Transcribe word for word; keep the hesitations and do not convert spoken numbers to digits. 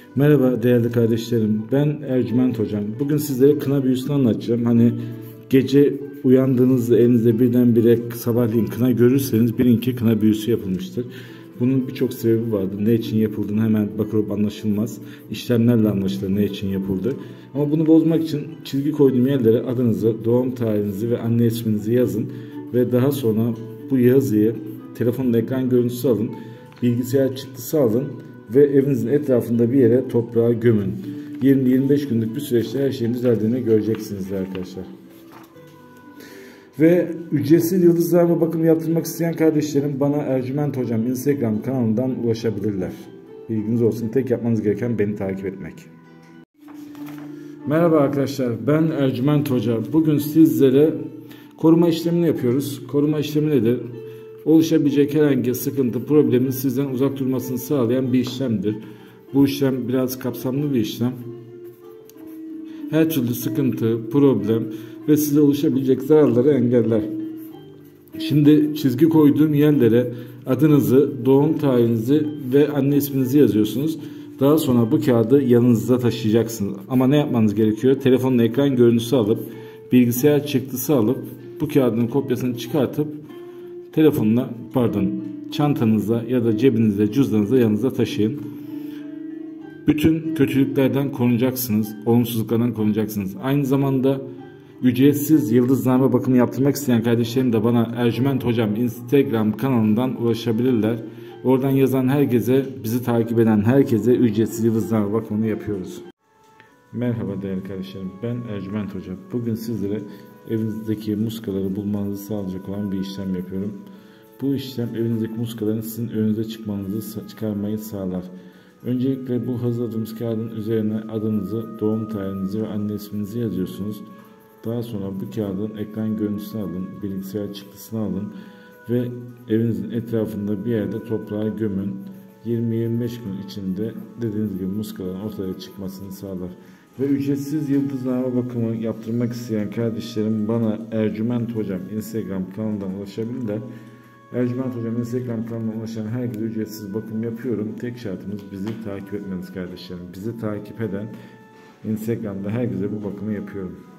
Merhaba değerli kardeşlerim, ben Ercüment Hocam. Bugün sizlere kına büyüsünü anlatacağım. Hani gece uyandığınızda elinizde birdenbire sabahleyin kına görürseniz bilin ki kına büyüsü yapılmıştır. Bunun birçok sebebi vardır. Ne için yapıldığını hemen bakılıp anlaşılmaz. İşlemlerle anlaşılır ne için yapıldı. Ama bunu bozmak için çizgi koyduğum yerlere adınızı, doğum tarihinizi ve anne isminizi yazın. Ve daha sonra bu yazıyı telefonun ekran görüntüsü alın, bilgisayar çıktısı alın ve evinizin etrafında bir yere toprağa gömün. yirmi yirmi beş günlük bir süreçte her şeyin düzeldiğini göreceksiniz arkadaşlar. Ve ücretsiz yıldızlarla bakım yaptırmak isteyen kardeşlerim bana Ercüment Hocam Instagram kanalından ulaşabilirler. Bilginiz olsun, tek yapmanız gereken beni takip etmek. Merhaba arkadaşlar, ben Ercüment Hoca. Bugün sizlere koruma işlemini yapıyoruz. Koruma işlemi nedir? Oluşabilecek herhangi sıkıntı, problemin sizden uzak durmasını sağlayan bir işlemdir. Bu işlem biraz kapsamlı bir işlem. Her türlü sıkıntı, problem ve size oluşabilecek zararları engeller. Şimdi çizgi koyduğum yerlere adınızı, doğum tarihinizi ve anne isminizi yazıyorsunuz. Daha sonra bu kağıdı yanınızda taşıyacaksınız. Ama ne yapmanız gerekiyor? Telefonun ekran görüntüsü alıp, bilgisayar çıktısı alıp, bu kağıdın kopyasını çıkartıp telefonla, pardon, çantanıza ya da cebinizde, cüzdanınızda yanınızda taşıyın. Bütün kötülüklerden korunacaksınız, olumsuzluklardan korunacaksınız. Aynı zamanda ücretsiz yıldızlarla bakımı yaptırmak isteyen kardeşlerim de bana Ercüment Hocam Instagram kanalından ulaşabilirler. Oradan yazan herkese, bizi takip eden herkese ücretsiz yıldızlarla bakımını yapıyoruz. Merhaba değerli kardeşlerim, ben Ercüment Hoca. Bugün sizlere evinizdeki muskaları bulmanızı sağlayacak olan bir işlem yapıyorum. Bu işlem evinizdeki muskaların sizin önünüze çıkmanızı, çıkarmayı sağlar. Öncelikle bu hazırladığımız kağıdın üzerine adınızı, doğum tarihinizi ve anne isminizi yazıyorsunuz. Daha sonra bu kağıdın ekran görüntüsünü alın, bilgisayar çıktısını alın ve evinizin etrafında bir yerde toprağa gömün. yirmi yirmi beş gün içinde dediğiniz gibi muskaların ortaya çıkmasını sağlar. Ve ücretsiz yıldızlama bakımı yaptırmak isteyen kardeşlerim bana Ercüment Hocam Instagram kanalından ulaşabilirler. Ercüment Hocam Instagram kanalına ulaşan herkese ücretsiz bakım yapıyorum. Tek şartımız bizi takip etmeniz kardeşlerim. Bizi takip eden Instagram'da herkese bu bakımı yapıyorum.